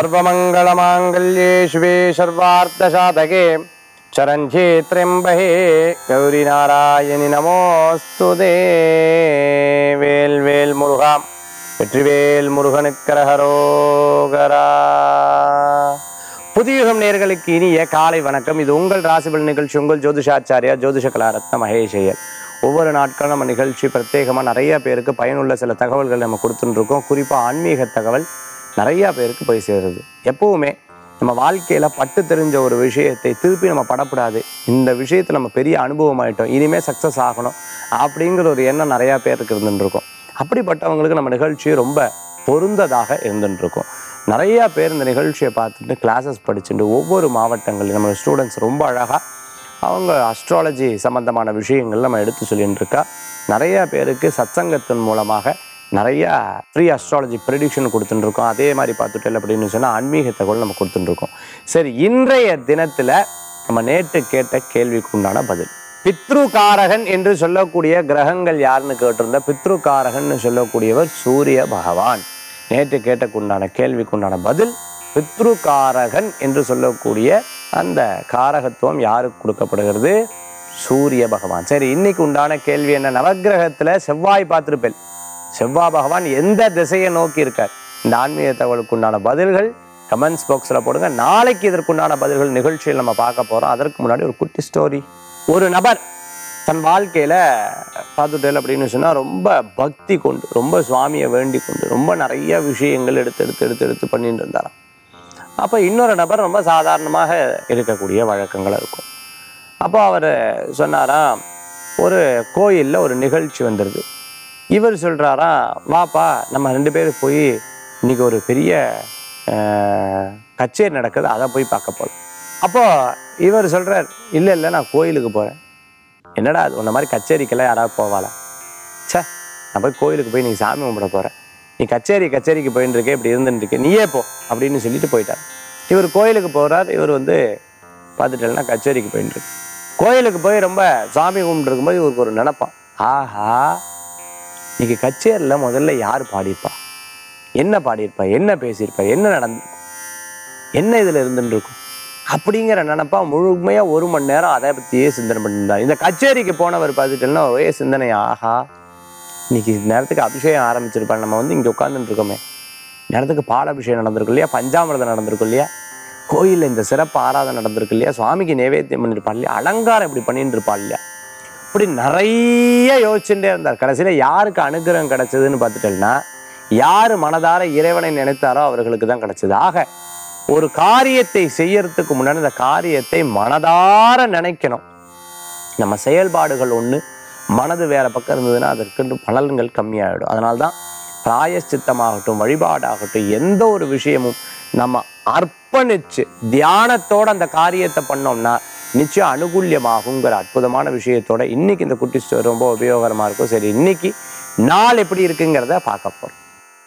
सर्वमंगलमांगल्ये शिवे सर्वार्थसाधके चरण्ये त्र्यंबके गौरी नारायणि नमोस्तुते वेल वेल मुरुगा வெற்றிவேல் முருகனுக்கரகரோகரா. புதியுகம் நேயர்களுக்கு இனிய காலை வணக்கம். இது உங்கள் ராசிபலன் நிகழ்ச்சி. உங்கள் ஜோதிஷாச்சாரியா ஜோதிஷ கலாரத்ன மகேஷ் ஐயர். ஒவ்வொரு நாட்களும் நம்ம நிகழ்ச்சி பிரத்யேகமாக நிறைய பேருக்கு பயனுள்ள சில தகவல்கள் நம்ம கொடுத்துட்டு இருக்கோம். குறிப்பாக ஆன்மீக தகவல் நிறையா பேருக்கு போய் சேருது. எப்பவுமே நம்ம வாழ்க்கையில் பட்டு தெரிஞ்ச ஒரு விஷயத்தை திருப்பி நம்ம படப்படாது, இந்த விஷயத்தில் நம்ம பெரிய அனுபவம் ஆகிட்டோம், இனிமேல் சக்ஸஸ் ஆகணும் அப்படிங்கிற ஒரு எண்ணம் நிறையா பேருக்கு இருந்துருக்கும். அப்படிப்பட்டவங்களுக்கு நம்ம நிகழ்ச்சி ரொம்ப பொருந்ததாக இருந்துருக்கும். நிறையா பேர் இந்த நிகழ்ச்சியை பார்த்துட்டு கிளாஸஸ் படிச்சுட்டு ஒவ்வொரு மாவட்டங்களில் நம்ம ஸ்டூடெண்ட்ஸ் ரொம்ப அழகாக அவங்க அஸ்ட்ராலஜி சம்மந்தமான விஷயங்கள் நம்ம எடுத்து சொல்லிட்டு இருக்கா. நிறையா பேருக்கு சத்சங்கத்தின் மூலமாக நிறையா ஃப்ரீ அஸ்ட்ராலஜி ப்ரெடிக்ஷன் கொடுத்துட்டுருக்கோம். அதே மாதிரி பார்த்துட்டேன் அப்படின்னு சொன்னால் ஆன்மீக தகவல் நம்ம கொடுத்துட்டுருக்கோம். சரி, இன்றைய தினத்தில் நம்ம நேற்று கேட்ட கேள்விக்கு உண்டான பதில். பித்ருகாரகன் என்று சொல்லக்கூடிய கிரகங்கள் யாருன்னு கேட்டிருந்த பித்ருகாரகன் சொல்லக்கூடியவர் சூரிய பகவான். நேற்று கேட்டக்குண்டான கேள்விக்குண்டான பதில் பித்ருகாரகன் என்று சொல்லக்கூடிய அந்த காரகத்துவம் யாருக்கு கொடுக்கப்படுகிறது? சூரிய பகவான். சரி, இன்னைக்கு உண்டான கேள்வி என்ன? நவக்கிரகத்தில் செவ்வாய் பார்த்திருப்பேன், செவ்வாய் பகவான் எந்த திசையை நோக்கி இருக்கார்? இந்த ஆன்மீக தகவலுக்கு உண்டான பதில்கள் கமெண்ட்ஸ் பாக்ஸில் போடுங்க. நாளைக்கு இதற்குண்டான பதில்கள் நிகழ்ச்சியில் நம்ம பார்க்க போகிறோம். அதற்கு முன்னாடி ஒரு குட்டி ஸ்டோரி. ஒரு நபர் தன் வாழ்க்கையில் பார்த்துட்டேன் அப்படின்னு சொன்னால் ரொம்ப பக்தி கொண்டு, ரொம்ப சுவாமியை வேண்டி கொண்டு, ரொம்ப நிறைய விஷயங்கள் எடுத்து பண்ணிட்டு இருந்தாராம். அப்போ இன்னொரு நபர் ரொம்ப சாதாரணமாக இருக்கக்கூடிய வழக்கங்கள் இருக்கும். அப்போ அவர் சொன்னாராம், ஒரு கோயிலில் ஒரு நிகழ்ச்சி வந்துடுது. இவர் சொல்கிறாராம், வாப்பா நம்ம 2 பேர் போய் இன்றைக்கி ஒரு பெரிய கச்சேரி நடக்குது, அதை போய் பார்க்க போகிறோம். அப்போது இவர் சொல்கிறார், இல்லை நான் கோயிலுக்கு போகிறேன். என்னடா அது, உன்ன மாதிரி கச்சேரிக்கெல்லாம் யாராவது போவாளா? சே, நான் போய் கோயிலுக்கு போய் நீ சாமி கும்பிட போகிறேன், நீ கச்சேரிக்கு போயின்னு இருக்கே, இப்படி இருந்துட்டுருக்கே, நீயே போ அப்படின்னு சொல்லிட்டு போயிட்டார். இவர் கோயிலுக்கு போகிறார். இவர் பார்த்துட்டேன்னா கச்சேரிக்கு போயின்னு இருக்கு. கோயிலுக்கு போய் ரொம்ப சாமி கும்பிட்டு இருக்கும்போது இவருக்கு ஒரு நினைப்பான், ஆஹா இன்னைக்கு கச்சேரியில் முதல்ல யார் பாடியிருப்பா, என்ன பாடியிருப்பா, என்ன பேசியிருப்பா, என்ன நடந்திருக்கும், என்ன இதில் இருந்துட்டு இருக்கும் அப்படிங்கிற நினைப்பா முழுமையாக 1 மணி நேரம் அதை பற்றியே சிந்தனை பண்ணியிருந்தார். இந்த கச்சேரிக்கு போனவர் பார்த்துட்டேன்னா ஒரே சிந்தனை, ஆஹா இன்னைக்கு நேரத்துக்கு அபிஷேகம் ஆரம்பிச்சிருப்பாங்க, நம்ம இங்கே உட்காந்துட்டு இருக்கோமே, நேரத்துக்கு பாலாபிஷேகம் நடந்திருக்கும் இல்லையா, பஞ்சாமிரதம் நடந்திருக்கும் இல்லையா, கோயிலில் இந்த சிறப்பு ஆராதனை நடந்திருக்கு இல்லையா, சுவாமிக்கு நைவேத்தியம் பண்ணியிருப்பா இல்லையா, அலங்காரம் இப்படி பண்ணிட்டு இருப்பா இல்லையா, இப்படி நிறைய யோசிச்சுட்டே இருந்தார். கடைசியில் யாருக்கு அனுகிரகம் கிடைச்சதுன்னு பார்த்துட்டேன்னா, யார் மனதார இறைவனை நினைத்தாரோ அவர்களுக்கு தான் கிடைச்சது. ஆக ஒரு காரியத்தை செய்யறதுக்கு முன்னாடி இந்த காரியத்தை மனதார நினைக்கணும். நம்ம செயல்பாடுகள் ஒன்று, மனது வேற பக்கம் இருந்ததுன்னா அதற்கு பலன்கள் கம்மியாகிடும். அதனால்தான் பிராயச்சித்தமாகட்டும், வழிபாடாகட்டும், எந்த ஒரு விஷயமும் நம்ம அர்ப்பணிச்சு தியானத்தோட அந்த காரியத்தை பண்ணோம்னா நிச்சயம் அனுகூல்யமாகுங்கிற அற்புதமான விஷயத்தோட இன்னைக்கு இந்த குட்டி ஸ்டோரி ரொம்ப உபயோகரமாக இருக்கும். சரி, இன்னைக்கு நாள் எப்படி இருக்குங்கிறத பார்க்க போறோம்.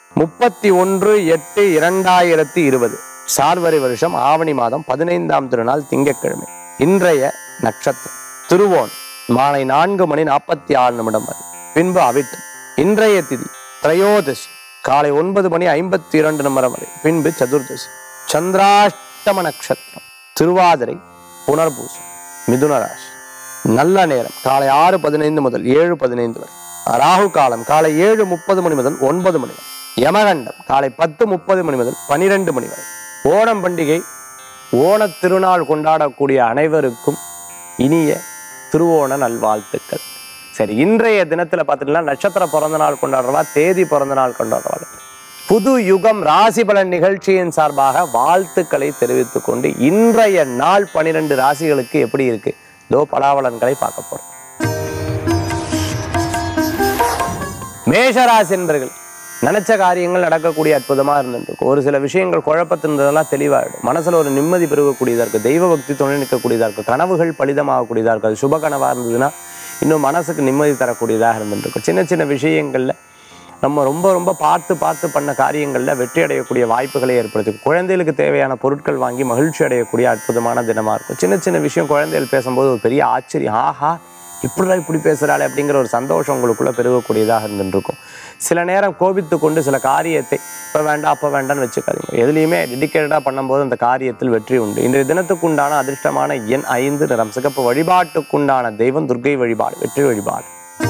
31/8/2020 சார்வரி வருஷம் ஆவணி மாதம் 15ஆம் திருநாள் திங்கட்கிழமை. இன்றைய நட்சத்திரம் திருவோன், மாலை 4:46 வரை, பின்பு அவிட்டம். இன்றைய திதி திரையோதசி, காலை 9:52 வரை, பின்பு சதுர்தசி. சந்திராஷ்டம நட்சத்திரம் திருவாதிரை, புனர்பூசம், மிதுன ராசி. நல்ல நேரம் காலை 6:15 முதல் 7:15 வரை. ராகு காலம் காலை 7:30 மணி முதல் 9 மணி வரை. யமகண்டம் காலை 10:30 மணி முதல் 12 மணி வரை. ஓணம் பண்டிகை, ஓணத் திருநாள் கொண்டாடக்கூடிய அனைவருக்கும் இனிய திருவோண நல்வாழ்த்துக்கள். சரி, இன்றைய தினத்தில் பார்த்துட்டீங்கன்னா நட்சத்திர பிறந்த நாள் கொண்டாடுறவா, தேதி பிறந்த நாள் கொண்டாடுறவா, புது யுகம் ராசி பலன் நிகழ்ச்சியின் சார்பாக வாழ்த்துக்களை தெரிவித்துக் கொண்டு இன்றைய நாள் 12 ராசிகளுக்கு எப்படி இருக்கு தோ பலாபலன்களை பார்க்க போறோம். மேஷராசி என்பர்கள் நினைச்ச காரியங்கள் நடக்கக்கூடிய அற்புதமா இருந்துருக்கும். ஒரு சில விஷயங்கள் குழப்பத்தின்றதெல்லாம் தெளிவாயிடும். மனசுல ஒரு நிம்மதி பெருகக்கூடியதா இருக்கு, தெய்வ பக்தி துணை நிற்கக்கூடியதா இருக்கு, கனவுகள் பலிதமாகக்கூடியதா இருக்கு. அது சுப கனவா இருந்ததுன்னா இன்னும் மனசுக்கு நிம்மதி தரக்கூடியதாக இருந்துருக்கும். சின்ன சின்ன விஷயங்கள்ல நம்ம ரொம்ப பார்த்து பண்ண காரியங்களில் வெற்றி அடையக்கூடிய வாய்ப்புகளை ஏற்படுத்தும். குழந்தைகளுக்கு தேவையான பொருட்கள் வாங்கி மகிழ்ச்சி அடையக்கூடிய அற்புதமான தினமாக இருக்கும். சின்ன சின்ன விஷயம் குழந்தைகள் பேசும்போது ஒரு பெரிய ஆச்சரியம், ஆஹா இப்படி பேசுகிறாளே அப்படிங்கிற ஒரு சந்தோஷம் உங்களுக்குள்ளே பெருகக்கூடியதாக இருந்துருக்கும். சில நேரம் கோபித்து கொண்டு சில காரியத்தை இப்போ வேண்டாம் அப்போ வேண்டாம்னு வச்சுக்காதீங்க. எதுலேயுமே டெடிக்கேட்டடாக பண்ணும்போது அந்த காரியத்தில் வெற்றி உண்டு. இன்றைய தினத்துக்குண்டான அதிர்ஷ்டமான எண் 5, நிறம் சிகப்பு. வழிபாட்டுக்குண்டான தெய்வம் துர்க்கை வழிபாடு, வெற்றி வழிபாடு.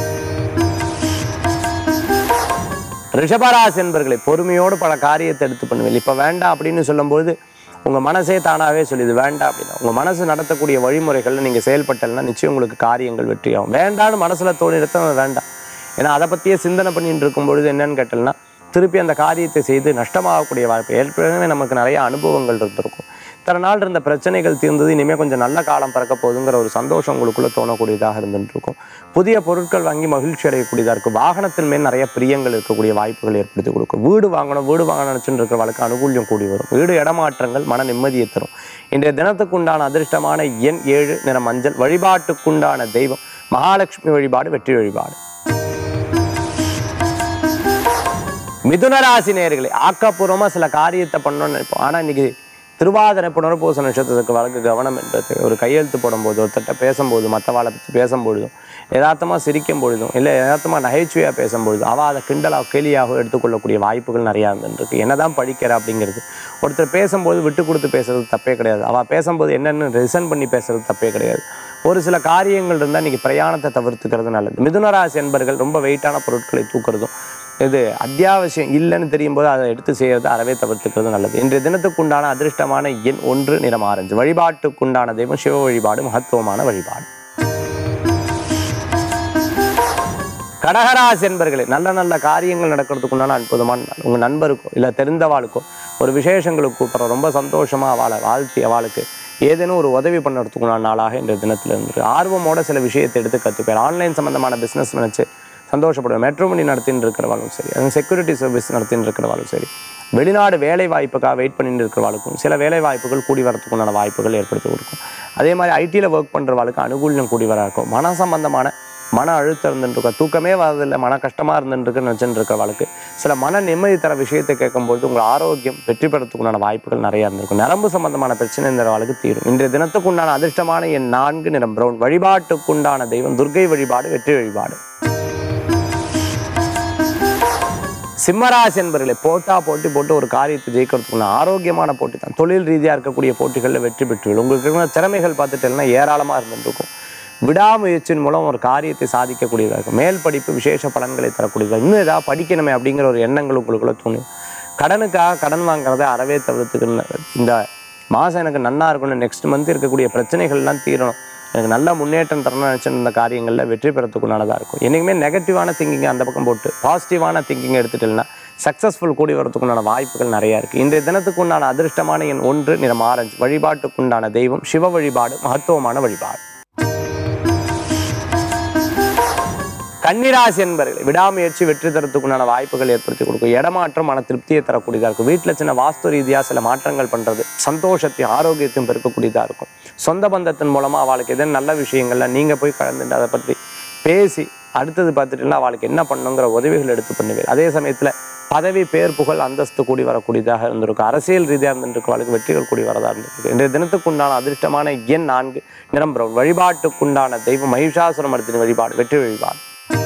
ரிஷபராசி என்பர்களை பொறுமையோடு பல காரியத்தை எடுத்து பண்ணுவீங்க. இப்போ வேண்டாம் அப்படின்னு சொல்லும்போது உங்கள் மனசே தானாகவே சொல்லிது வேண்டாம் அப்படின்னா. உங்கள் மனசு நடத்தக்கூடிய வழிமுறைகளில் நீங்கள் செயல்பட்டலைன்னா நிச்சயம் உங்களுக்கு காரியங்கள் வெற்றியாகும். வேண்டான்னு மனசில் தோணி எடுத்த வேண்டாம். ஏன்னா அதை பற்றியே சிந்தனை பண்ணிட்டு இருக்கும்பொழுது என்னன்னு கேட்டோம்னா திருப்பி அந்த காரியத்தை செய்து நஷ்டமாகக்கூடிய வாய்ப்பு. ஏற்கனவே நமக்கு நிறைய அனுபவங்கள் இருந்திருக்கும். இத்தனை நாள் இருந்த பிரச்சனைகள் தீர்ந்தது, இனிமேல் கொஞ்சம் நல்ல காலம் பிறக்க போகுதுங்கிற ஒரு சந்தோஷம் உங்களுக்குள்ளே தோணக்கூடியதாக இருந்துருக்கும். புதிய பொருட்கள் வாங்கி மகிழ்ச்சி அடையக்கூடியதாக இருக்கும். வாகனத்தின் மேல் நிறைய பிரியங்கள் இருக்கக்கூடிய வாய்ப்புகள் ஏற்படுத்தி கொடுக்கும். வீடு வாங்கணும் நினச்சிட்டு இருக்கிற வாழ்க்கை அனுகூல்யம் கூடி வரும். வீடு இடமாற்றங்கள் மன நிம்மதியை தரும். இன்றைய தினத்துக்குண்டான அதிர்ஷ்டமான எண் 7, நிறம் மஞ்சள். வழிபாட்டுக்குண்டான தெய்வம் மகாலட்சுமி வழிபாடு, வெற்றி வழிபாடு. மிதுன ராசி நேயர்களே, ஆக்கப்பூர்வமாக சில காரியத்தை பண்ணணும்னு நினைப்போம். ஆனால் இன்னைக்கு திருவாதிரை புனர்பூச நட்சத்திரத்துக்கு வழக்கு கவனம் என்பது ஒரு கையெழுத்து போடும்போது, ஒருத்தட்ட பேசும்போது, மற்றவாளை பற்றி பேசும்பொழுதும், யதார்த்தமாக சிரிக்கும் பொழுதும், இல்லை யதார்த்தமாக நகைச்சுவையாக பேசும்பொழுதும் அவள் அதை கிண்டலாக கேலியாக எடுத்துக்கொள்ளக்கூடிய வாய்ப்புகள் நிறையா இருந்துருக்கு. என்னதான் படிக்கிற அப்படிங்கிறது. ஒருத்தர் பேசும்போது விட்டு கொடுத்து பேசுறது தப்பே கிடையாது. அவள் பேசும்போது என்னென்னு ரிசன் பண்ணி பேசுறது தப்பே கிடையாது. ஒரு சில காரியங்கள் இருந்தால் இன்றைக்கி பிரயாணத்தை தவிர்த்துக்கிறது நல்லது. மிதுன ராசி என்பர்கள் ரொம்ப வெயிட்டான பொருட்களை தூக்குறதும், இது அத்தியாவசியம் இல்லைன்னு தெரியும் போது அதை எடுத்து செய்யறது அறவே தவிர்த்துக்கிறது நல்லது. இன்றைய தினத்துக்குண்டான அதிர்ஷ்டமான எண் 1, நிறம் ஆரஞ்சு. வழிபாட்டுக்குண்டான தெய்வம் சிவ வழிபாடு, மகத்துவமான வழிபாடு. கடகராசி என்பர்களே, நல்ல நல்ல காரியங்கள் நடக்கிறதுக்குண்டான அற்புதமான நாள். உங்கள் நண்பருக்கோ இல்லை தெரிந்தவாளுக்கோ ஒரு விசேஷங்களுக்கு கூப்பிட்ற ரொம்ப சந்தோஷமாக அவளை வாழ்த்தி அவளுக்கு ஏதேனும் ஒரு உதவி பண்ணுறதுக்குண்டான நாளாக இன்றைய தினத்தில் இருந்துருக்கு. ஆர்வமோட சில விஷயத்தை எடுத்து கற்றுப்பேன். ஆன்லைன் சம்மந்தமான பிஸ்னஸ் நினச்சி சந்தோஷப்படுவேன். மெட்ரோமணி நடத்தின்னு இருக்கிறவாலும் சரி, அது செக்யூரிட்டி சர்வீஸ் நடத்தின்னு இருக்கிறவாலும் சரி, வெளிநாடு வேலை வாய்ப்புக்காக வெயிட் பண்ணிட்டு இருக்கிறவாளுக்கும் சில வேலை வாய்ப்புகள் கூடி வரத்துக்குண்டான வாய்ப்புகள் ஏற்படுத்தி கொடுக்கும். அதே மாதிரி ஐடியில் ஒர்க் பண்ணுறவாளுக்கு அனுகூல்யம் கூடி வர இருக்கும். மன சம்பந்தமான மன அழுத்தம் இருந்துருக்கோம், தூக்கமே வரதில்லை, மன கஷ்டமாக இருந்துருக்குன்னு வச்சுட்டு இருக்கிறவாளுக்கு சில மன நிம்மதி தர விஷயத்தை கேட்கும்போது உங்கள் ஆரோக்கியம் வெற்றி பெறத்துக்குண்டான வாய்ப்புகள் நிறையா இருந்திருக்கும். நரம்பு சம்பந்தமான பிரச்சனை இருந்தவாளுக்கு தீரும். இன்றைய தினத்துக்குண்டான அதிர்ஷ்டமான எண் 4, நிறம் பிரவுன். வழிபாட்டுக்குண்டான தெய்வம் துர்க்கை வழிபாடு, வெற்றி வழிபாடு. சிம்மராசி என்பவர்களை போட்டு ஒரு காரியத்தை ஜெயிக்கிறதுக்குள்ள ஆரோக்கியமான போட்டி தான். தொழில் ரீதியாக இருக்கக்கூடிய போட்டிகளில் வெற்றி பெற்றுவிடும். உங்களுக்கு இருக்கிற திறமைகள் பார்த்துட்டேன்னா ஏராளமாக இருந்துருக்கும். விடாமுயற்சியின் மூலம் ஒரு காரியத்தை சாதிக்கக்கூடியதாக இருக்கும். மேல் படிப்பு விசேஷ பலன்களை தரக்கூடியதாக. இன்னும் ஏதாவது படிக்கணுமே அப்படிங்கிற ஒரு எண்ணங்கள் உங்களுக்குள்ள தோணும். கடனுக்காக கடன் வாங்குறதை அறவே தவிர்த்துக்கணும். இந்த மாதம் எனக்கு நன்னா இருக்கணும், நெக்ஸ்ட் மந்த் இருக்கக்கூடிய பிரச்சனைகள்லாம் தீரணும், எனக்கு நல்ல முன்னேற்றம் தரணும்னு நினச்சிட்டு இந்த காரியங்களில் வெற்றி பெறத்துக்குள்ளதாக இருக்கும். என்றைக்குமே நெகட்டிவான திங்கிங்கை அந்த பக்கம் போட்டு பாசிட்டிவான திங்கிங்கை எடுத்துட்டேன்னா சக்ஸஸ்ஃபுல் கூடி வரத்துக்குண்டான வாய்ப்புகள் நிறையா இருக்குது. இன்றைய தினத்துக்குண்டான அதிர்ஷ்டமான எண் 1, நிறம் ஆரஞ்சு. வழிபாட்டுக்குண்டான தெய்வம் சிவ வழிபாடு, மகத்துவமான வழிபாடு. கன்னிராசி என்பவர்கள் விடாமுயற்சி வெற்றி தரத்துக்குண்டான வாய்ப்புகள் ஏற்படுத்தி கொடுக்கும். இடமாற்றம் மன திருப்தியை தரக்கூடியதாக இருக்கும். வீட்டில் சின்ன வாஸ்து ரீதியாக சில மாற்றங்கள் பண்ணுறது சந்தோஷத்தையும் ஆரோக்கியத்தையும் பெருக்கக்கூடியதாக இருக்கும். சொந்த பந்தத்தின் மூலமாக அவளுக்கு எதன் நல்ல விஷயங்கள்ல நீங்கள் போய் கலந்துட்டு அதை பற்றி பேசி அடுத்தது பார்த்துட்டுனா அவளுக்கு என்ன பண்ணுங்கிற உதவிகள் எடுத்து பண்ணுவீர். அதே சமயத்தில் பதவி, பேர், புகழ், அந்தஸ்து கூடி வரக்கூடியதாக இருந்திருக்கும். அரசியல் ரீதியாக இருந்துருக்கு அவளுக்கு வெற்றிகள் கூடி வரதாக இருந்திருக்கு. இன்றைய தினத்துக்குண்டான அதிர்ஷ்டமான எண் 4, நிறம் பிரவுன். வழிபாட்டுக்குண்டான தெய்வம் மகிஷாசுரமர்த்தினி வழிபாடு, வெற்றி வழிபாடு.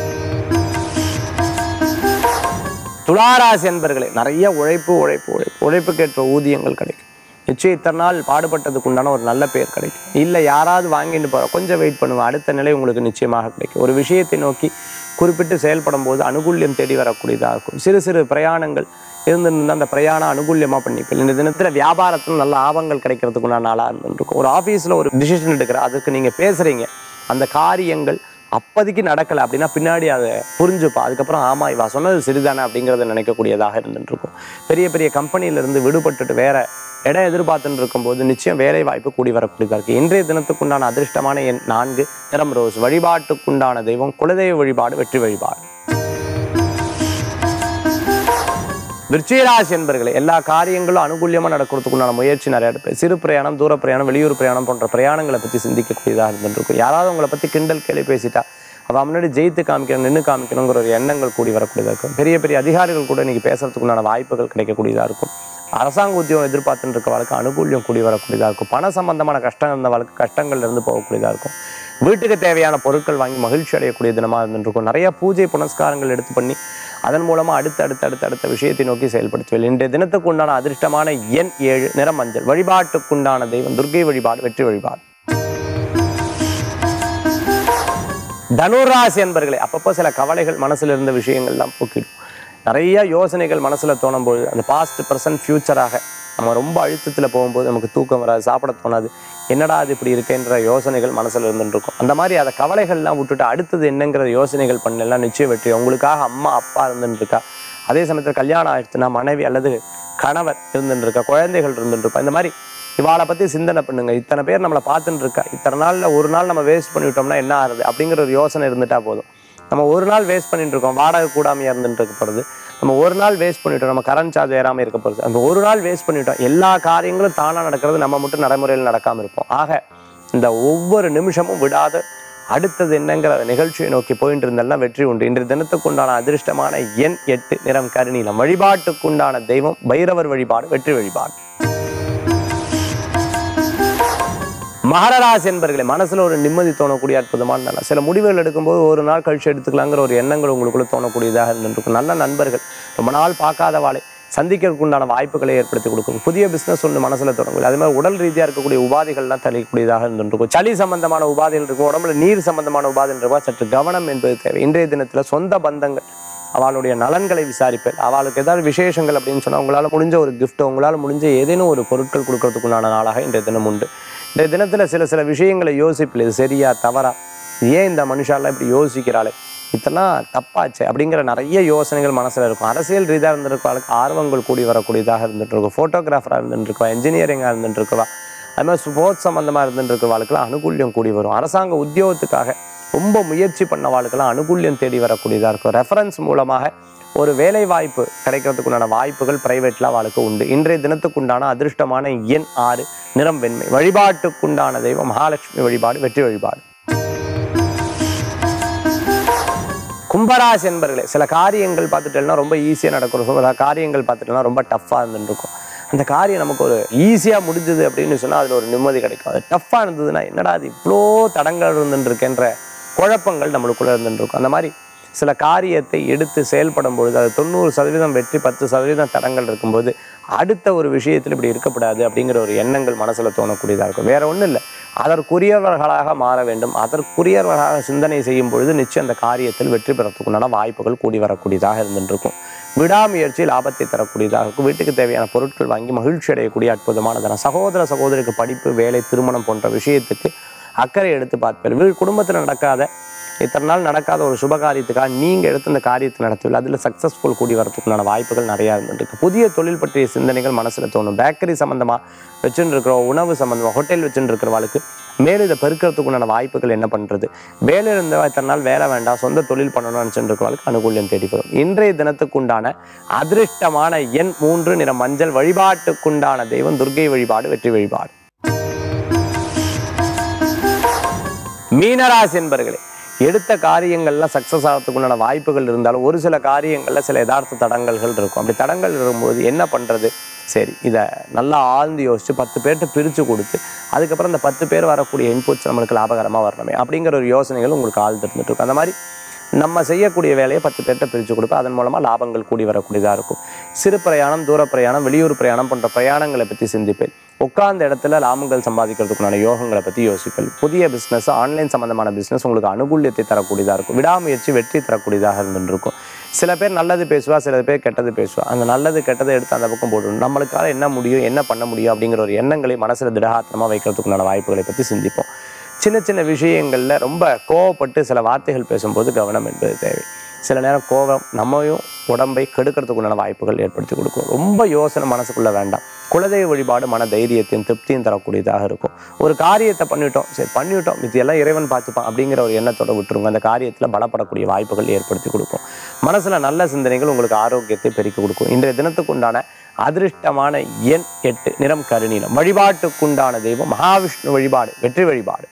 துளாராசி என்பர்களே, நிறைய உழைப்புக்கேற்ற ஊதியங்கள் கிடைக்கும். நிச்சயம் இத்தனை நாள் பாடுபட்டதுக்கு உண்டான ஒரு நல்ல பேர் கிடைக்கும். இல்லை யாராவது வாங்கிட்டு போகிற கொஞ்சம் வெயிட் பண்ணுவேன், அடுத்த நிலை உங்களுக்கு நிச்சயமாக கிடைக்கும். ஒரு விஷயத்தை நோக்கி குறிப்பிட்டு செயல்படும் போது அனுகூல்யம் தேடி வரக்கூடியதாக இருக்கும். சிறு சிறு பிரயாணங்கள் இருந்துருந்தால் அந்த பிரயாணம் அனுகூல்யமாக பண்ணிப்பேன். இந்த தினத்தில் வியாபாரத்தில் நல்ல லாபங்கள் கிடைக்கிறதுக்கு உண்டான நாளாக இருந்துருக்கும். ஒரு ஆஃபீஸில் ஒரு டிசிஷன் எடுக்கிற அதுக்கு நீங்கள் பேசுகிறீங்க, அந்த காரியங்கள் அப்போதைக்கு நடக்கலை அப்படின்னா பின்னாடி அதை புரிஞ்சுப்பா, அதுக்கப்புறம் ஆமாம் இவா சொன்னது சரிதானே அப்படிங்கிறத நினைக்கக்கூடியதாக இருந்துருக்கும். பெரிய பெரிய கம்பெனியிலேருந்து விடுபட்டுட்டு வேற இடம் எதிர்பார்த்துட்டு இருக்கும்போது நிச்சயம் வேலை வாய்ப்பு கூடி வரக்கூடியதாக இருக்குது. இன்றைய தினத்துக்குண்டான அதிர்ஷ்டமான எண் 4, நிறம் ரோஸ். வழிபாட்டுக்குண்டான தெய்வம் குலதெய்வ வழிபாடு, வெற்றி வழிபாடு. விருச்சிகராசி என்பர்களே, எல்லா காரியங்களும் அனுகூல்யமாக நடக்கிறதுக்குண்டான முயற்சி நிறைய எடுப்பேன். சிறு பிரயாணம், தூர பிரயாணம், வெளியூர் பிரயாணம் போன்ற பிரயாணங்களை பற்றி சிந்திக்கக்கூடியதாக இருந்துருக்கும். யாராவது உங்களை பற்றி கிண்டல் கேள்வி பேசிட்டா அவள் முன்னாடி ஜெயித்து காமிக்கணும், நின்று காமிக்கணுங்கிற ஒரு எண்ணங்கள் கூடி வரக்கூடியதாக இருக்கும். பெரிய பெரிய அதிகாரிகள் கூட இன்றைக்கி பேசுறதுக்குண்டான வாய்ப்புகள் கிடைக்கக்கூடியதாக இருக்கும். அரசாங்க உத்தியோகம் எதிர்பார்த்துட்டு இருக்க வாழ்க்கை அனுகூல்யம் கூடி வரக்கூடியதாக இருக்கும். பண சம்பந்தமான கஷ்டம் இருந்த வாழ்க்கை கஷ்டங்கள்லேருந்து போகக்கூடியதாக இருக்கும். வீட்டுக்கு தேவையான பொருட்கள் வாங்கி மகிழ்ச்சி அடையக்கூடிய தினமாக இருந்துருக்கும். நிறைய பூஜை புனஸ்காரங்கள் எடுத்து பண்ணி அதன் மூலமாக அடுத்த விஷயத்தை நோக்கி செயல்படுத்துவேன். இன்றைய தினத்துக்கு உண்டான அதிர்ஷ்டமான எண் 7, நிறம் மஞ்சள். வழிபாட்டுக்குண்டான தெய்வம் துர்க்கை வழிபாடு, வெற்றி வழிபாடு. தனுராசி என்பர்களே, அப்பப்போ சில கவலைகள் மனசுல இருந்த விஷயங்கள்லாம் போக்கிடும். நிறைய யோசனைகள் மனசுல தோணும்போது அந்த பாஸ்ட் ப்ரெசன்ட் ஃபியூச்சராக நம்ம ரொம்ப அழுத்தத்தில் போகும்போது நமக்கு தூக்கம் வராது, சாப்பிட தோணாது, என்னடா அது இப்படி இருக்குன்ற யோசனைகள் மனசுல இருந்துருக்கும். அந்த மாதிரி அதை கவலைகள்லாம் விட்டுட்டு அடுத்தது என்னங்கிற யோசனைகள் பண்ணலாம், நிச்சயம் வெற்றி. உங்களுக்காக அம்மா அப்பா இருந்துருக்கா, அதே சமயத்தில் கல்யாணம் ஆயிடுச்சுன்னா மனைவி அல்லது கணவர் இருந்துருக்கா, குழந்தைகள் இருந்துருப்பா, இந்த மாதிரி இவாளை பற்றி சிந்தனை பண்ணுங்க. இத்தனை பேர் நம்மளை பார்த்துட்டு இருக்கா, இத்தனை நாளில் ஒரு நாள் நம்ம வேஸ்ட் பண்ணிவிட்டோம்னா என்ன ஆகுது அப்படிங்கிற ஒரு யோசனை இருந்துட்டா போதும். நம்ம ஒரு நாள் வேஸ்ட் பண்ணிட்டு இருக்கோம், வாடகை கூடாமையாக இருந்துட்டு இருக்க போகிறது. நம்ம ஒரு நாள் வேஸ்ட் பண்ணிட்டோம், நம்ம கரண்ட் சார்ஜ் ஏறாமல் இருக்க போகிறது. அந்த ஒரு நாள் வேஸ்ட் பண்ணிட்டோம், எல்லா காரியங்களும் தானாக நடக்கிறது, நம்ம மட்டும் நடைமுறையில் நடக்காமல் இருப்போம். ஆக இந்த ஒவ்வொரு நிமிஷமும் விடாத அடுத்தது என்னங்கிற நிகழ்ச்சியை நோக்கி போயிட்டு இருந்தாலும் வெற்றி உண்டு. இன்றைய தினத்துக்குண்டான அதிர்ஷ்டமான எண் 8, நிறம் கருநீலம். வழிபாட்டுக்குண்டான தெய்வம் பைரவர் வழிபாடு, வெற்றி வழிபாடு. மகர ராசி என்பர்களே, மனசுல ஒரு நிம்மதி தோணக்கூடிய அற்புதமான நாள். சில முடிவுகள் எடுக்கும்போது ஒரு நாள் கழிச்சு எடுத்துக்கலாங்கிற ஒரு எண்ணங்கள் உங்களுக்குள்ள தோணக்கூடியதாக இருந்திருக்கும். நல்ல நண்பர்கள், ரொம்ப நாள் பார்க்காதவாளை சந்திக்கிறதுக்கு உண்டான வாய்ப்புகளை ஏற்படுத்தி கொடுக்கும். புதிய பிசினஸ் ஒன்று மனசுல தொடங்கும். அதே மாதிரி உடல் ரீதியாக இருக்கக்கூடிய உபாதைகள்லாம் தெளியக்கூடியதாக இருந்திருக்கும். சளி சம்பந்தமான உபாதைகள் இருக்கும், உடம்புல நீர் சம்பந்தமான உபாதைகள் இருக்கும், சற்று கவனம் என்பது தேவை. இன்றைய தினத்துல சொந்த பந்தங்கள் அவளுடைய நலன்களை விசாரிப்பேன். அவளுக்கு ஏதாவது விசேஷங்கள் அப்படின்னு சொன்னால் உங்களால் முடிஞ்ச ஒரு கிஃப்ட், உங்களால் முடிஞ்ச ஏதேனும் ஒரு பொருட்கள் கொடுக்கறதுக்குண்டான நாளாக இன்றைய தினம் உண்டு. இந்த தினத்தில் சில விஷயங்களை யோசிப்பில், இது சரியா தவறா, ஏன் இந்த மனுஷாலாம் இப்படி யோசிக்கிறாளே, இதெல்லாம் தப்பாச்சு அப்படிங்கிற நிறைய யோசனைகள் மனசில் இருக்கும். அரசியல் ரீதியாக இருந்திருக்கவாளுக்கு ஆர்வங்கள் கூடி வரக்கூடியதாக இருந்துட்டு இருக்கும். ஃபோட்டோகிராஃபராக இருந்துருக்குவா, என்ஜினியரிங்காக இருந்துட்டு இருக்குவா, அது மாதிரி ஸ்போர்ட்ஸ் சம்மந்தமாக இருந்துட்டு இருக்கிறவாளுக்கெல்லாம் அனுகூல்யம் கூடி வரும். அரசாங்க உத்தியோகத்துக்காக ரொம்ப முயற்சி பண்ணவாளுக்கெல்லாம் அனுகூல்யம் தேடி வரக்கூடியதாக இருக்கும். ரெஃபரன்ஸ் மூலமாக ஒரு வேலை வாய்ப்பு கிடைக்கிறதுக்குண்டான வாய்ப்புகள் பிரைவேட்ல அவளுக்கு உண்டு. இன்றைய தினத்துக்குண்டான அதிர்ஷ்டமான எண் 6, நிறம் வெண்மை. வழிபாட்டுக்குண்டான தெய்வம் மகாலட்சுமி வழிபாடு, வெற்றி வழிபாடு. கும்பராசி என்பர்களே, சில காரியங்கள் பார்த்துட்டேன்னா ரொம்ப ஈஸியாக நடக்கிறோம், சில காரியங்கள் பார்த்துட்டேன்னா ரொம்ப டஃப்பாக இருந்துருக்கும். அந்த காரியம் நமக்கு ஒரு ஈஸியாக முடிஞ்சுது அப்படின்னு சொன்னால் அதில் ஒரு நிம்மதி கிடைக்கும். அது டஃப்பாக இருந்ததுன்னா என்னடா அது இவ்வளோ தடங்கள் இருந்துருக்கேன்ற குழப்பங்கள் நம்மளுக்குள்ளே இருந்துருக்கும். அந்த மாதிரி சில காரியத்தை எடுத்து செயல்படும் பொழுது அது 90% வெற்றி, 10% தடங்கள் இருக்கும்போது அடுத்த ஒரு விஷயத்தில் இப்படி இருக்கக்கூடாது அப்படிங்கிற ஒரு எண்ணங்கள் மனசில் தோணக்கூடியதாக இருக்கும். வேற ஒன்றும் இல்லை, அதற்குரியவர்களாக மாற வேண்டும். அதற்குரியவர்களாக சிந்தனை செய்யும் பொழுது நிச்சயம் அந்த காரியத்தில் வெற்றி பெறத்துக்குண்டான வாய்ப்புகள் கூடி வரக்கூடியதாக இருந்துருக்கும். விடாமுயற்சி லாபத்தை தரக்கூடியதாக இருக்கும். வீட்டுக்கு தேவையான பொருட்கள் வாங்கி மகிழ்ச்சி அடையக்கூடிய அற்புதமான தினம். சகோதர சகோதரிக்கு படிப்பு, வேலை, திருமணம் போன்ற விஷயத்துக்கு அக்கறை எடுத்து பார்ப்பேன். குடும்பத்தில் நடக்காத, இத்தனை நாள் நடக்காத ஒரு சுபகாரியத்துக்காக நீங்கள் எடுத்து அந்த காரியத்தை நடத்தவில்லை, அதில் சக்ஸஸ்ஃபுல் கூடி வரதுக்குண்டான வாய்ப்புகள் நிறையா இருந்துருக்கு. புதிய தொழில் பற்றிய சிந்தனைகள் மனசில் தோணும். பேக்கரி சம்மந்தமாக வச்சுட்டு இருக்கிற, உணவு சம்மந்தமாக ஹோட்டல் வச்சுட்டு இருக்கிறவாளுக்கு மேலும் இதை பெருக்கிறதுக்குண்டான வாய்ப்புகள் என்ன பண்ணுறது, வேலை இருந்தவா இத்தனை நாள் வேலை வேண்டாம் சொந்த தொழில் பண்ணணும்னு நினச்சிட்டு இருக்கிறவாளுக்கு அனுகூல்யம் தேடி வரும். இன்றைய தினத்துக்குண்டான அதிர்ஷ்டமான எண் 3, நிறம் மஞ்சள். வழிபாட்டுக்குண்டான தெய்வம் துர்க்கை வழிபாடு, வெற்றி வழிபாடு. மீனராசி என்பர்களே, எடுத்த காரியங்கள்லாம் சக்ஸஸ் ஆகிறதுக்குண்டான வாய்ப்புகள் இருந்தாலும் ஒரு சில காரியங்களில் சில யதார்த்த தடங்கல்கள் இருக்கும். அப்படி தடங்கள் இருக்கும்போது என்ன பண்ணுறது, சரி இதை நல்லா ஆழ்ந்து யோசித்து 10 பேர்கிட்ட பிரித்து கொடுத்து அதுக்கப்புறம் அந்த 10 பேர் வரக்கூடிய இன்புட்ஸ் நம்மளுக்கு லாபகரமாக வரணுமே அப்படிங்கிற ஒரு யோசனைகள் உங்களுக்கு ஆழ்ந்து இருந்துட்டு இருக்கும். அந்த மாதிரி நம்ம செய்யக்கூடிய வேலையை 10 பேர்கிட்ட பிரித்து கொடுப்போம், அதன் மூலமாக லாபங்கள் கூடி வரக்கூடியதாக இருக்கும். சிறு பிரயாணம், தூர பிரயாணம், வெளியூர் பிரயாணம் போன்ற பிரயாணங்களை பற்றி சிந்திப்பேன். உட்கார்ந்த இடத்துல லாபங்கள் சம்பாதிக்கிறதுக்குண்டான யோகங்களை பற்றி யோசிப்பேன். புதிய பிஸ்னஸ், ஆன்லைன் சம்பந்தமான பிஸ்னஸ் உங்களுக்கு அனுகூல்யத்தை தரக்கூடியதாக இருக்கும். விடாமுயற்சி வெற்றி தரக்கூடியதாக இருந்துருக்கும். சில பேர் நல்லது பேசுவா, சில பேர் கெட்டது பேசுவா. அந்த நல்லது கெட்டதை எடுத்து அந்த பக்கம் போட்டுடும். நம்மளுக்காக என்ன முடியும், என்ன பண்ண முடியும் அப்படிங்கிற ஒரு எண்ணங்களை மனசில் திடகாத்திரமாக வைக்கிறதுக்குண்டான வாய்ப்புகளை பற்றி சிந்திப்போம். சின்ன சின்ன விஷயங்களில் ரொம்ப கோவப்பட்டு சில வார்த்தைகள் பேசும்போது கவனம் என்பது தேவை. சில நேரம் கோபம் நம்மையும் உடம்பை கெடுக்கிறதுக்குண்டான வாய்ப்புகள் ஏற்படுத்தி கொடுக்கும். ரொம்ப யோசனை மனசுக்குள்ளே வேண்டாம். குலதெய்வ வழிபாடு மன தைரியத்தையும் திருப்தியும் தரக்கூடியதாக இருக்கும். ஒரு காரியத்தை பண்ணிட்டோம், சரி பண்ணிட்டோம், இதெல்லாம் இறைவன் பார்த்துப்பான் அப்படிங்கிற ஒரு எண்ணத்தோடு விட்டுருங்க. அந்த காரியத்தில் பலப்படக்கூடிய வாய்ப்புகள் ஏற்படுத்தி கொடுக்கும். மனசில் நல்ல சிந்தனைகள் உங்களுக்கு ஆரோக்கியத்தை பெருக்கி கொடுக்கும். இன்றைய தினத்துக்குண்டான அதிர்ஷ்டமான எண் 8, நிறம் கருநீலம். வழிபாட்டுக்குண்டான தெய்வம் மகாவிஷ்ணு வழிபாடு, வெற்றி வழிபாடு.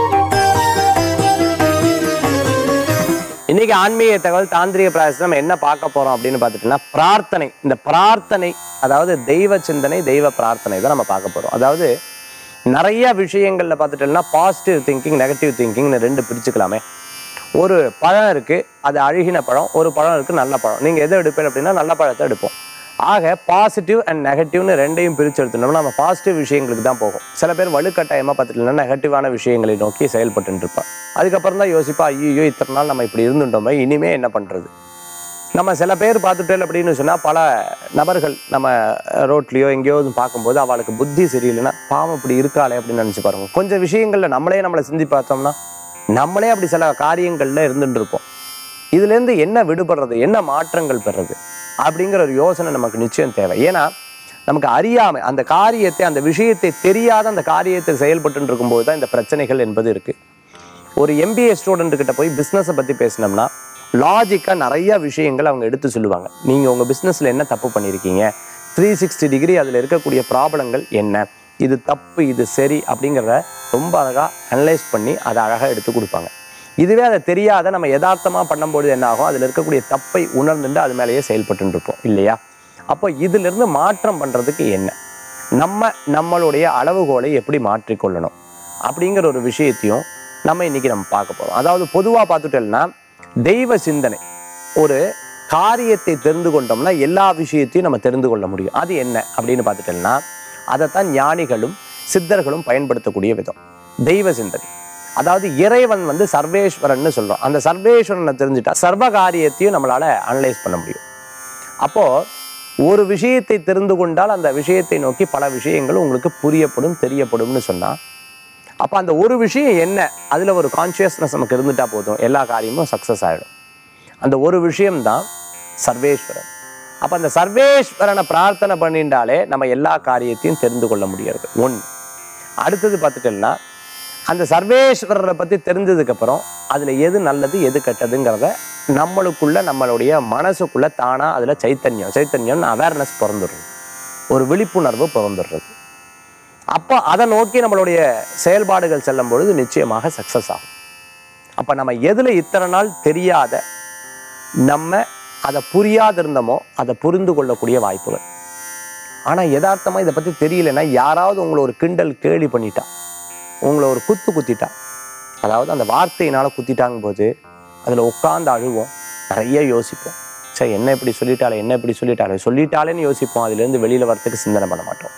இன்னைக்கு ஆன்மீக தகவல் தாந்திரிக பிராயசம் நம்ம என்ன பார்க்க போறோம் அப்படின்னு பார்த்துட்டோம்னா பிரார்த்தனை. இந்த பிரார்த்தனை அதாவது தெய்வ சிந்தனை, தெய்வ பிரார்த்தனை தான் நம்ம பார்க்க போறோம். அதாவது நிறைய விஷயங்கள்ல பார்த்துட்டோம்னா பாசிட்டிவ் திங்கிங், நெகட்டிவ் திங்கிங்னு ரெண்டு பிரிச்சுக்கலாமே. ஒரு பழம் இருக்குது, அது அழுகின பழம், ஒரு பழம் இருக்குது நல்ல பழம். நீங்கள் எதை எடுப்பேன் அப்படின்னா நல்ல பழத்தை எடுப்போம். ஆக பாசிட்டிவ் அண்ட் நெகட்டிவ்னு ரெண்டையும் பிரித்து எடுத்துட்டோம்னா நம்ம பாசிட்டிவ் விஷயங்களுக்கு தான் போகும். சில பேர் வலுக்கட்டாயமாக பார்த்துட்டோம்னா நெகட்டிவான விஷயங்களை நோக்கி செயல்பட்டு இருப்பாள். அதுக்கப்புறம் தான் யோசிப்பா, ஐயோ இத்தனை நாள் நம்ம இப்படி இருந்துட்டோமே, இனிமே என்ன பண்ணுறது. நம்ம சில பேர் பார்த்துட்டேன் அப்படின்னு சொன்னால் பல நபர்கள் நம்ம ரோட்லேயோ எங்கேயோ பார்க்கும்போது அவளுக்கு புத்தி சரியில்லைன்னா பாவம் இப்படி இருக்காளே அப்படின்னு நினச்சி பாருங்க. கொஞ்சம் விஷயங்களில் நம்மளை சிந்தி பார்த்தோம்னா நம்மளே அப்படி சில காரியங்களில் இருந்துட்டு இருப்போம். இதுலேருந்து என்ன விடுபடுறது, என்ன மாற்றங்கள் பெறுறது அப்படிங்கிற ஒரு யோசனை நமக்கு நிச்சயம் தேவை. ஏன்னா நமக்கு அறியாமல் அந்த காரியத்தை, அந்த விஷயத்தை தெரியாத அந்த காரியத்தை செயல்பட்டு இருக்கும்போது தான் இந்த பிரச்சனைகள் என்பது இருக்குது. ஒரு MBA ஸ்டூடெண்ட்டுக்கிட்ட போய் பிஸ்னஸை பற்றி பேசினோம்னா லாஜிக்காக நிறைய விஷயங்கள் அவங்க எடுத்து சொல்லுவாங்க. நீங்கள் உங்கள் பிஸ்னஸில் என்ன தப்பு பண்ணியிருக்கீங்க, 360 டிகிரி அதில் இருக்கக்கூடிய ப்ராப்ளங்கள் என்ன, இது தப்பு இது சரி அப்படிங்கிறத ரொம்ப அழகாக அனலைஸ் பண்ணி அதை அழகாக எடுத்து கொடுப்பாங்க. இதுவே அதை தெரியாத நம்ம யதார்த்தமாக பண்ணும்போது என்ன ஆகும், அதில் இருக்கக்கூடிய தப்பை உணர்ந்துட்டு அது மேலேயே செயல்பட்டு இருப்போம் இல்லையா. அப்போ இதிலிருந்து மாற்றம் பண்ணுறதுக்கு என்ன, நம்மளுடைய அளவுகோலை எப்படி மாற்றிக்கொள்ளணும் அப்படிங்கிற ஒரு விஷயத்தையும் நம்ம இன்றைக்கி நம்ம பார்க்க போகிறோம். அதாவது பொதுவாக பார்த்துட்டோம்னா தெய்வ சிந்தனை, ஒரு காரியத்தை தெரிந்து கொண்டோம்னா எல்லா விஷயத்தையும் நம்ம தெரிந்து கொள்ள முடியும். அது என்ன அப்படின்னு பார்த்துட்டோம்னா அதைத்தான் ஞானிகளும் சித்தர்களும் பயன்படுத்தக்கூடிய விதம் தெய்வ சிந்தனை. அதாவது இறைவன் சர்வேஸ்வரன்னு சொல்கிறோம். அந்த சர்வேஸ்வரனை தெரிஞ்சுட்டா சர்வ காரியத்தையும் நம்மளால் அனலைஸ் பண்ண முடியும். அப்போது ஒரு விஷயத்தை தெரிந்து கொண்டால் அந்த விஷயத்தை நோக்கி பல விஷயங்கள் உங்களுக்கு புரியப்படும், தெரியப்படும்னு சொன்னால் அப்போ அந்த ஒரு விஷயம் என்ன, அதில் ஒரு கான்ஷியஸ்னஸ் நமக்கு இருந்துட்டால் போதும், எல்லா காரியமும் சக்ஸஸ் ஆகிடும். அந்த ஒரு விஷயம்தான் சர்வேஸ்வரன். அப்போ அந்த சர்வேஸ்வரனை பிரார்த்தனை பண்ணிட்டாலே நம்ம எல்லா காரியத்தையும் தெரிந்து கொள்ள முடியாது. ஒன்று. அடுத்தது பார்த்துட்டோம்னா அந்த சர்வேஸ்வரரை பற்றி தெரிஞ்சதுக்கப்புறம் அதில் எது நல்லது எது கெட்டதுங்கிறத நம்மளுடைய மனசுக்குள்ளே தானாக அதில் சைத்தன்யம் அவேர்னஸ் பிறந்துடுறது, ஒரு விழிப்புணர்வு பிறந்துடுறது. அப்போ அதை நோக்கி நம்மளுடைய செயல்பாடுகள் செல்லும் பொழுது நிச்சயமாக சக்ஸஸ் ஆகும். அப்போ நம்ம எதில் இத்தனை நாள் தெரியாத, நம்ம அதை புரியாதிருந்தோமோ அதை புரிந்து கொள்ளக்கூடிய வாய்ப்புகள். ஆனால் யதார்த்தமாக இதை பற்றி தெரியலன்னா யாராவது உங்களை ஒரு கிண்டல் கேலி பண்ணிட்டா, உங்களை ஒரு குத்திட்டா, அதாவது அந்த வார்த்தையினால் குத்திட்டாங்க போது அதில் உட்காந்து அழுவோம், நிறைய யோசிப்போம். சரி என்ன இப்படி சொல்லிட்டாலேன்னு யோசிப்போம். அதுலேருந்து வெளியில் வரத்துக்கு சிந்தனை பண்ண மாட்டோம்.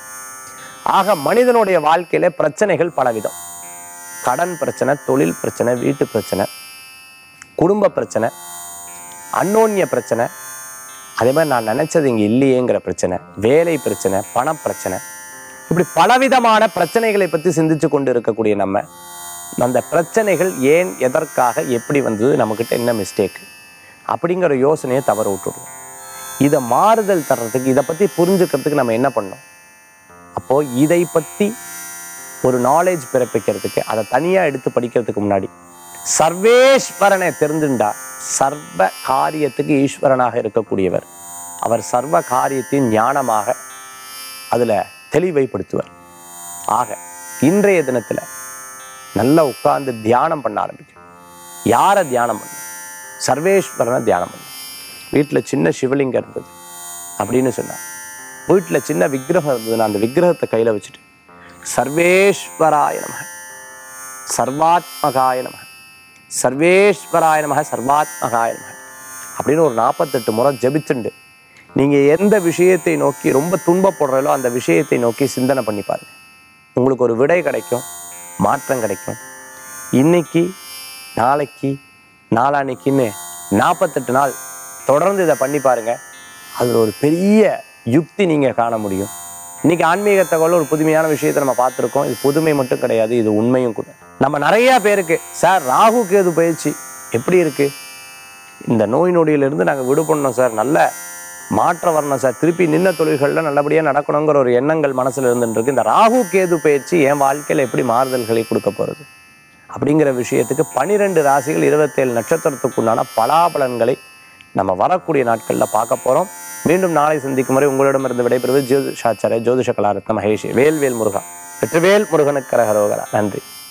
ஆக மனிதனுடைய வாழ்க்கையில பிரச்சனைகள் பலவிதம். கடன் பிரச்சனை, தொழில் பிரச்சனை, வீட்டு பிரச்சனை, குடும்ப பிரச்சனை, அன்னோன்ய பிரச்சனை, அதே மாதிரி நான் நினைச்சது இங்கே இல்லையேங்கிற பிரச்சனை, வேலை பிரச்சனை, பண பிரச்சனை, இப்படி பலவிதமான பிரச்சனைகளை பற்றி சிந்திச்சு கொண்டு இருக்கக்கூடிய நம்ம அந்த பிரச்சனைகள் ஏன், எதற்காக, எப்படி வந்தது, நம்மக்கிட்ட என்ன மிஸ்டேக் அப்படிங்கிற யோசனையை தவற விட்டுடுவோம். இதை மாறுதல் தர்றதுக்கு, இதை பற்றி புரிஞ்சுக்கிறதுக்கு நம்ம என்ன பண்ணோம். அப்போது இதை பற்றி ஒரு நாலேஜ் பிறப்பிக்கிறதுக்கு, அதை தனியாக எடுத்து படிக்கிறதுக்கு முன்னாடி சர்வேஸ்வரனை தெரிஞ்சுண்டா, சர்வ காரியத்துக்கு ஈஸ்வரனாக இருக்கக்கூடியவர் அவர் சர்வ காரியத்தின் ஞானமாக அதில் தெளிவைப்படுத்துவர். ஆக இன்றைய தினத்தில் நல்லா உட்கார்ந்து தியானம் பண்ண ஆரம்பிக்கும். யாரை தியானம் பண்ண? சர்வேஸ்வரனை தியானம் பண்ண. வீட்டில் சின்ன சிவலிங்கம் இருந்தது அப்படின்னு சொன்னார். வீட்டில் சின்ன விக்கிரகம் இருந்ததுன்னா அந்த விக்கிரகத்தை கையில் வச்சுட்டு சர்வேஸ்வராய நமக, சர்வாத்மகாய நமக, சர்வேஸ்வராய நமக, சர்வாத்மகாய நமக அப்படின்னு ஒரு 48 முறை ஜபிச்சுண்டு நீங்கள் எந்த விஷயத்தை நோக்கி ரொம்ப துன்பப்படுறீங்களோ அந்த விஷயத்தை நோக்கி சிந்தனை பண்ணி பாருங்கள். உங்களுக்கு ஒரு விடை கிடைக்கும், மாற்றம் கிடைக்கும். இன்னைக்கு, நாளைக்கு, நாளான்னைக்குன்னு 48 நாள் தொடர்ந்து இதை பண்ணி பாருங்கள். அதில் ஒரு பெரிய யுக்தி நீங்கள் காண முடியும். இன்றைக்கி ஆன்மீக தகவல் ஒரு புதுமையான விஷயத்தை நம்ம பார்த்துருக்கோம். இது புதுமை மட்டும் கிடையாது, இது உண்மையும் கூட. நம்ம நிறையா பேருக்கு சார் ராகு கேது பயிற்சி எப்படி இருக்குது, இந்த நோய் நொடியிலிருந்து நாங்கள் விடுபடணும் சார், நல்ல மாற்றம் வரணும் சார், திருப்பி நின்ன தொழில்களில் நல்லபடியாக நடக்கணுங்கிற ஒரு எண்ணங்கள் மனசில் இருந்துருக்கு. இந்த ராகு கேது பயிற்சி என் வாழ்க்கையில் எப்படி மாறுதல்களை கொடுக்க போகிறது அப்படிங்கிற விஷயத்துக்கு 12 ராசிகள் 27 நட்சத்திரத்துக்குண்டான பலாபலன்களை நம்ம வரக்கூடிய நாட்களில் பார்க்க போகிறோம். மீண்டும் நாளை சந்திக்கும் வரை உங்களிடமிருந்து விடைபெறுவது ஜோதிஷாச்சாரிய ஜோதிஷ கலாரத்ன மகேஷ். வேல்வேல் முருகா, வெற்றிவேல் முருகனுக்கு கரகரோகரா. நன்றி.